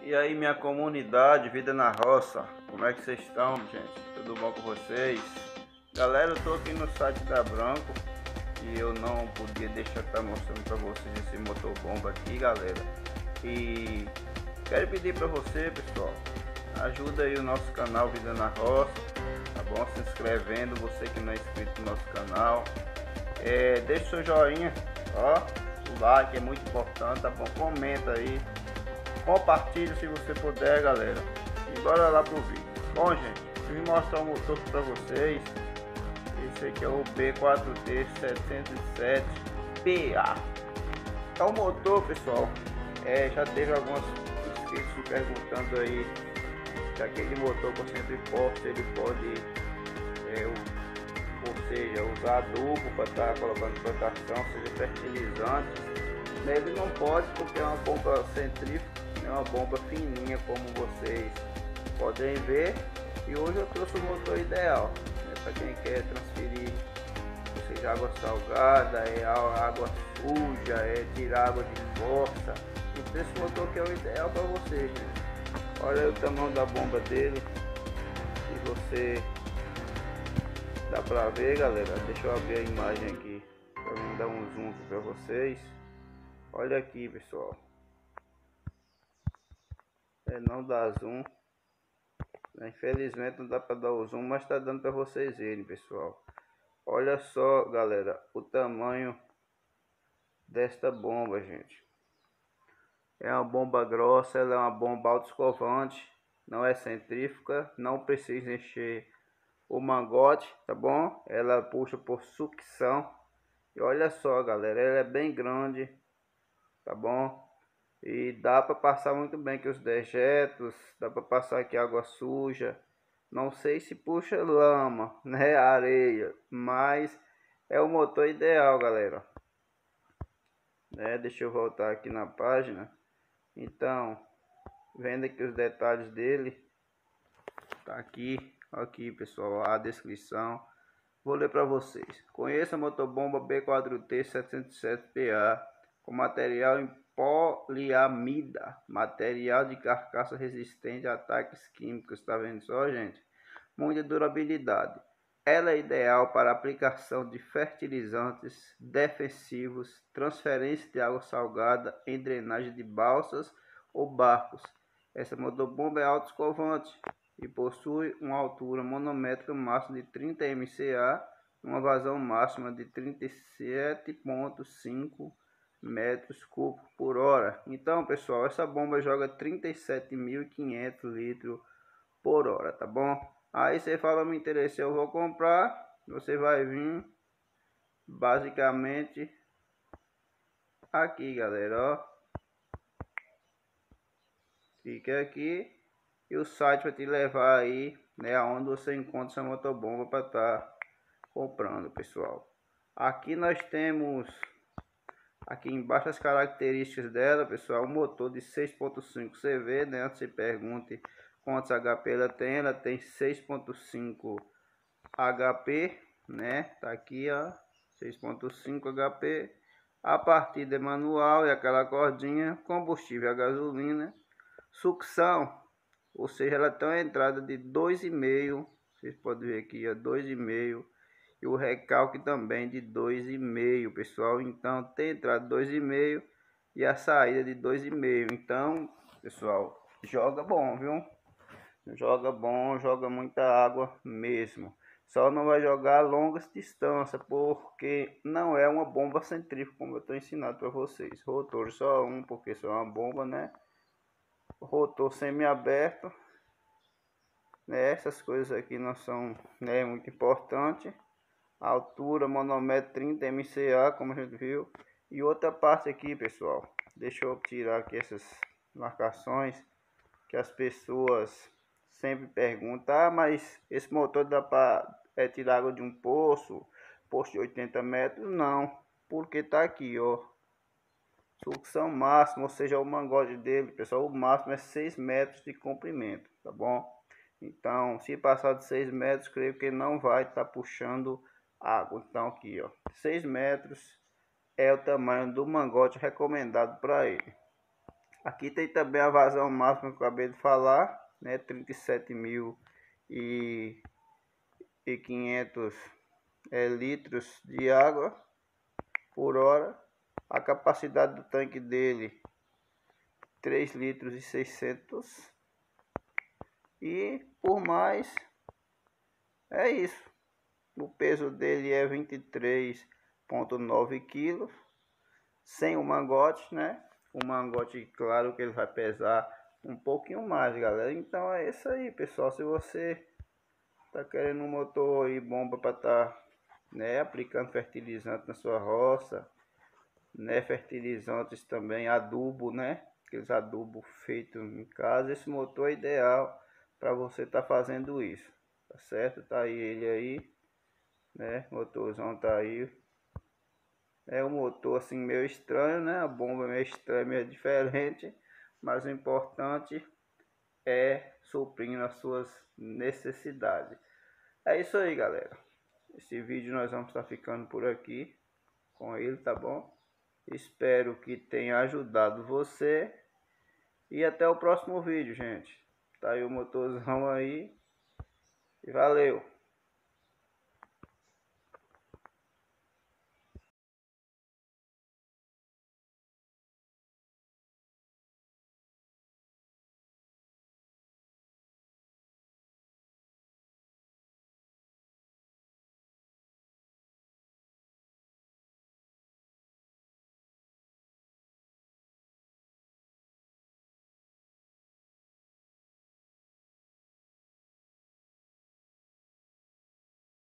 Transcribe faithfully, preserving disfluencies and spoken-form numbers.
E aí, minha comunidade, vida na roça, como é que vocês estão, gente? Tudo bom com vocês? Galera, eu tô aqui no site da Branco e eu não podia deixar de estar mostrando para vocês esse motor bomba aqui, galera. E quero pedir para você, pessoal, ajuda aí o nosso canal Vida na Roça, tá bom? Se inscrevendo, você que não é inscrito no nosso canal, é, deixa seu joinha, ó, o like é muito importante, tá bom? Comenta aí. Compartilhe se você puder, galera. E bora lá pro vídeo. Bom, gente, vim mostrar o motor para vocês. Esse aqui é o B quatro T setecentos e sete P A. É um motor, pessoal. É, já teve alguns inscritos me perguntando aí se aquele motor com centrifugal ele pode, é, o, ou seja, usar adubo para estar tá colocando plantação, seja fertilizante. Ele não pode porque é uma bomba centrífuga. É uma bomba fininha, como vocês podem ver. E hoje eu trouxe o motor ideal, né, para quem quer transferir, seja água salgada, é água suja, é tirar água de força. Então esse motor que é o ideal para vocês, gente. Olha o tamanho da bomba dele, se você dá para ver, galera. Deixa eu abrir a imagem aqui para mim dar um zoom para vocês. Olha aqui, pessoal. É, não dá zoom, infelizmente não dá para dar o zoom, mas está dando para vocês verem, pessoal. Olha só, galera, o tamanho desta bomba, gente. É uma bomba grossa, ela é uma bomba autoescovante, não é centrífuga, não precisa encher o mangote, tá bom? Ela puxa por sucção. E olha só, galera, ela é bem grande, tá bom? E dá para passar muito bem aqui os dejetos, dá para passar aqui água suja. Não sei se puxa lama, né, areia, mas é o motor ideal, galera. Né, deixa eu voltar aqui na página. Então, vendo aqui os detalhes dele, tá aqui, aqui, pessoal, a descrição. Vou ler para vocês. Conheça a motobomba B quatro T setecentos e sete P A com material em poliamida, material de carcaça resistente a ataques químicos. Tá vendo só, gente? Muita durabilidade. Ela é ideal para aplicação de fertilizantes defensivos, transferência de água salgada em drenagem de balsas ou barcos. Essa motobomba é autoescovante e possui uma altura manométrica máxima de trinta metros cúbicos, uma vazão máxima de trinta e sete vírgula cinco metros cúbicos por hora. Então, pessoal, essa bomba joga trinta e sete mil e quinhentos litros por hora, tá bom? Aí você fala, me interessei, eu vou comprar. Você vai vir basicamente aqui, galera, ó. Fica aqui e o site vai te levar aí, né, aonde você encontra essa motobomba para estar tá comprando, pessoal. Aqui nós temos aqui embaixo as características dela, pessoal. Um motor de seis ponto cinco C V, né? Antes se pergunte quantos H P ela tem. Ela tem seis ponto cinco H P, né? Tá aqui, ó, seis ponto cinco H P. A partida é manual e aquela cordinha. Combustível a gasolina. Sucção, ou seja, ela tem uma entrada de dois vírgula cinco. Vocês podem ver aqui, ó, dois vírgula cinco. E o recalque também de dois vírgula cinco, pessoal. Então tem entrada de dois vírgula cinco e a saída de dois vírgula cinco. Então, pessoal, joga bom, viu? Joga bom, joga muita água mesmo. Só não vai jogar a longas distâncias, porque não é uma bomba centrífuga, como eu estou ensinando para vocês. Rotor só um, porque só é uma bomba, né? Rotor semi-aberto, né? Essas coisas aqui não são, né, muito importantes. A altura manômetro trinta metros cúbicos, como a gente viu. E outra parte aqui, pessoal, deixa eu tirar aqui essas marcações que as pessoas sempre perguntam: ah, mas esse motor dá para é, tirar água de um poço, poço de oitenta metros? Não, porque tá aqui, ó, sucção máxima, ou seja, o mangote dele, pessoal, o máximo é seis metros de comprimento, tá bom? Então, se passar de seis metros, creio que não vai estar tá puxando água. Então aqui, ó, seis metros é o tamanho do mangote recomendado para ele. Aqui tem também a vazão máxima que eu acabei de falar, né? trinta e sete mil e quinhentos é, litros de água por hora. A capacidade do tanque dele três litros e seiscentos. E por mais é isso. O peso dele é vinte e três vírgula nove quilos, sem o mangote, né? O mangote, claro que ele vai pesar um pouquinho mais, galera. Então é isso aí, pessoal. Se você tá querendo um motor e bomba para tá, né, aplicando fertilizante na sua roça, né, fertilizantes também, adubo, né? Aqueles adubos feitos em casa, esse motor é ideal para você estar tá fazendo isso, tá certo? Tá aí ele aí, né? O motorzão tá aí. É um motor assim meio estranho, né? A bomba é meio estranha, meio diferente, mas o importante é suprindo as suas necessidades. É isso aí, galera. Esse vídeo nós vamos estar ficando por aqui com ele, tá bom? Espero que tenha ajudado você. E até o próximo vídeo, gente. Tá aí o motorzão aí. E valeu!